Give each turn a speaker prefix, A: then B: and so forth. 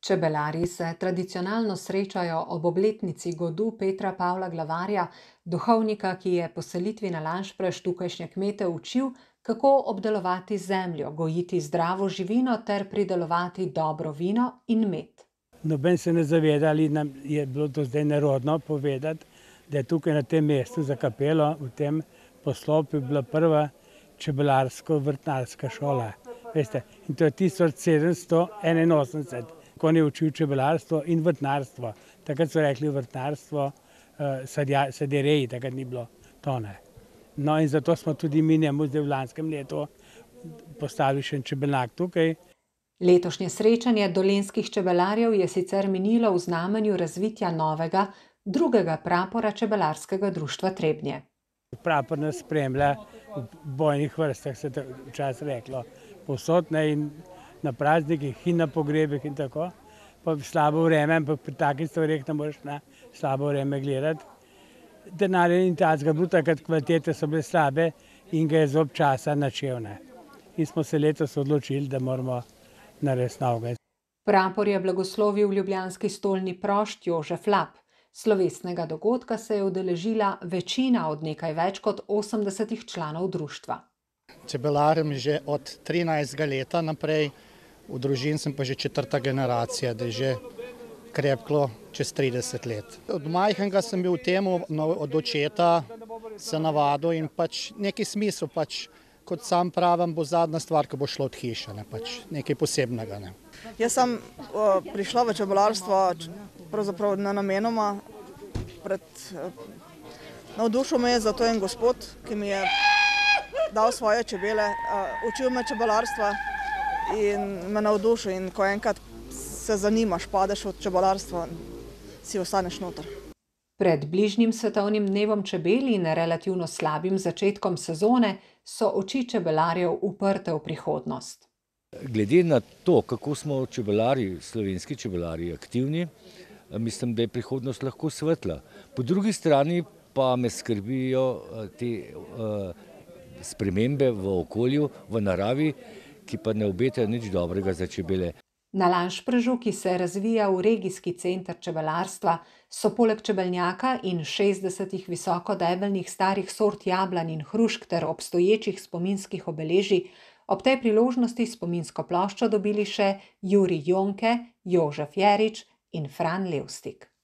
A: Čebelarji se tradicionalno srečajo ob obletnici godu Petra Pavla Glavarja, duhovnika, ki je po selitvi na Lanšpraž tukajšnje kmete učil, kako obdelovati zemljo, gojiti zdravo živino ter pridelovati dobro vino in med.
B: Noben se ne zaveda, ali nam je bilo to zdaj nerodno povedati, da je tukaj na tem mestu za kapelo, v tem poslopju, bila prva čebelarsko-vrtnarska šola. Veste, in to je 1781, ko on je učil čebelarstvo in vrtnarstvo. Takrat so rekli vrtnarstvo, sadjereji, takrat ni bilo tone. No in zato smo tudi mi njemu zdaj v lanskem letu postavili še en čebelnjak tukaj.
A: Letošnje srečanje dolenjskih čebelarjev je sicer minilo v znamenju razvitja novega, drugega prapora Čebelarskega društva Trebnje.
B: Prapor nas spremlja v bojnih vrstah, se je včasih reklo, povsod, in na praznikih in na pogrebih in tako. Pa slabo vreme, ampak pri takih stvareh ne moreš na slabo vreme gledati. Denar in tacga bil takrat, kvalitete so bile slabe in ga je zob časa načel. In smo se letos odločili, da moramo narediti novega.
A: Prapor je blagoslovil ljubljanski stolni prošt Jožef Lap. Slovesnega dogodka se je udeležila večina od nekaj več kot 80 članov društva.
C: Čebelarim že od 13. leta naprej, v družini sem pa že 4. generacija, da je že krepko čez 30 let. Od majhnega sem bil v temu, od očeta se navadil in pač neki smisel, kot sam pravim, bo zadnja stvar, ki bo šlo od hiše, nekaj posebnega.
D: Jaz sem prišla v čebelarstvo pravzaprav nenamenoma. Navdušil me je zato en gospod, ki mi je dal svoje čebele, učil me čebelarstva in me navdušil. In ko enkrat se zanimaš, padeš v čebelarstvo, si ostaneš noter.
A: Pred bližnjim svetovnim dnevom čebel in relativno slabim začetkom sezone so oči čebelarjev uprte v prihodnost.
E: Glede na to, kako smo čebelari, slovenski čebelari aktivni, mislim, da je prihodnost lahko svetla. Po drugi strani pa me skrbijo te spremembe v okolju, v naravi, ki pa ne obetajo nič dobrega za čebele.
A: Na Lanšpražu, ki se razvija v regijski center čebelarstva, so poleg čebelnjaka in 60 visokodebelnih starih sort jablan in hrušk ter obstoječih spominskih obeležij ob tej priložnosti spominsko ploščo dobili še Jurij Jonke, Jožef Jerič in Fran Levstik.